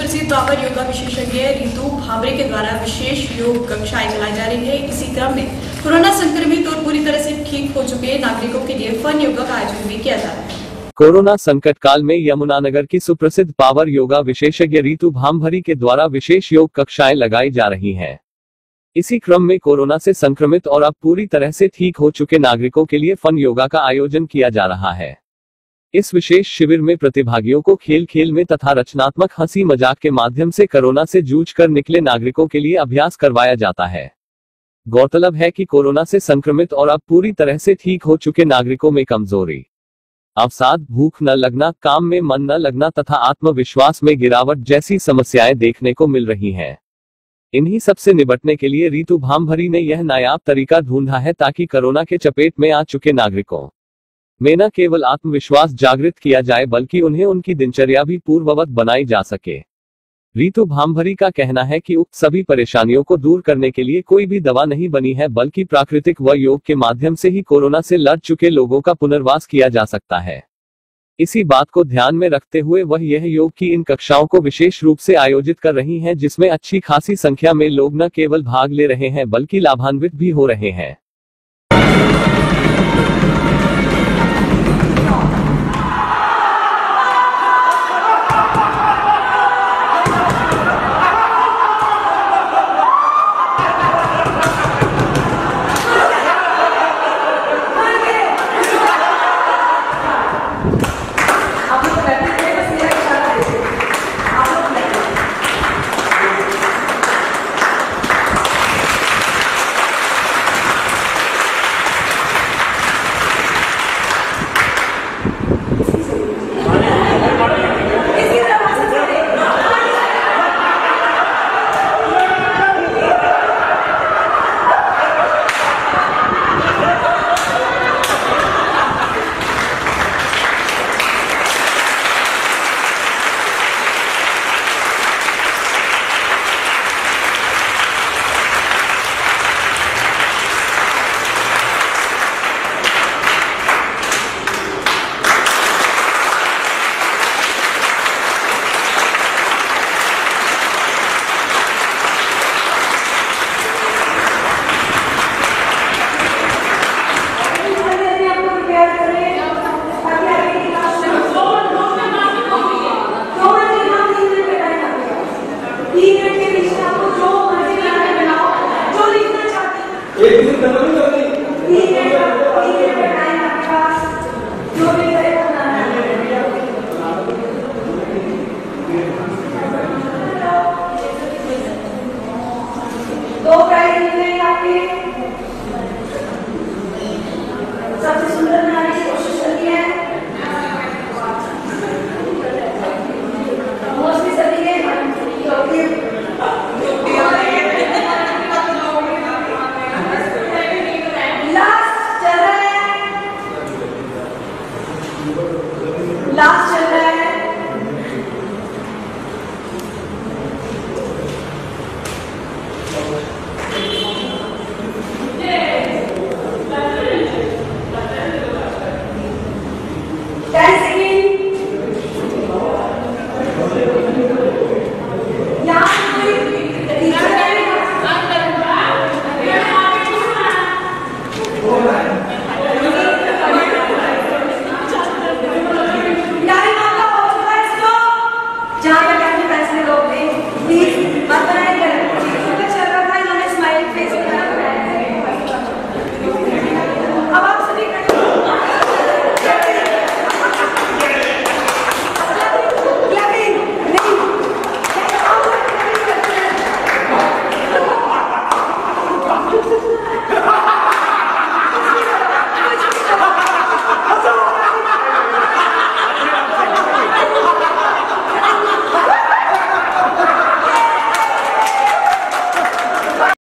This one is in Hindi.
सुप्रसिद्ध पावर योगा विशेषज्ञ रितु भांभरे के द्वारा विशेष योग कक्षाएं चलाई जा रही है। इसी क्रम में कोरोना संक्रमित और पूरी तरह से ठीक हो चुके नागरिकों के लिए फन योगा का आयोजन भी किया जा रहा है। कोरोना संकट काल में यमुनानगर की सुप्रसिद्ध पावर योगा विशेषज्ञ रितु भांभरे के द्वारा विशेष योग कक्षाएं लगाई जा रही हैं। इसी क्रम में कोरोना से संक्रमित और अब पूरी तरह से ठीक हो चुके नागरिकों के लिए फन योगा का आयोजन किया जा रहा है। इस विशेष शिविर में प्रतिभागियों को खेल खेल में तथा रचनात्मक हंसी मजाक के माध्यम से कोरोना से जूझकर निकले नागरिकों के लिए अभ्यास करवाया जाता है। गौरतलब है कि कोरोना से संक्रमित और अब पूरी तरह से ठीक हो चुके नागरिकों में कमजोरी, अवसाद, भूख न लगना, काम में मन न लगना तथा आत्मविश्वास में गिरावट जैसी समस्याएं देखने को मिल रही हैं। इन्हीं सबसे निपटने के लिए रितु भांभरे ने यह नायाब तरीका ढूंढा है ताकि कोरोना के चपेट में आ चुके नागरिकों में न केवल आत्मविश्वास जागृत किया जाए बल्कि उन्हें उनकी दिनचर्या भी पूर्ववत बनाई जा सके। रितु भांभरे का कहना है कि उक्त सभी परेशानियों को दूर करने के लिए कोई भी दवा नहीं बनी है बल्कि प्राकृतिक व योग के माध्यम से ही कोरोना से लड़ चुके लोगों का पुनर्वास किया जा सकता है। इसी बात को ध्यान में रखते हुए वह यह योग की इन कक्षाओं को विशेष रूप से आयोजित कर रही हैं, जिसमें अच्छी खासी संख्या में लोग न केवल भाग ले रहे हैं बल्कि लाभान्वित भी हो रहे हैं।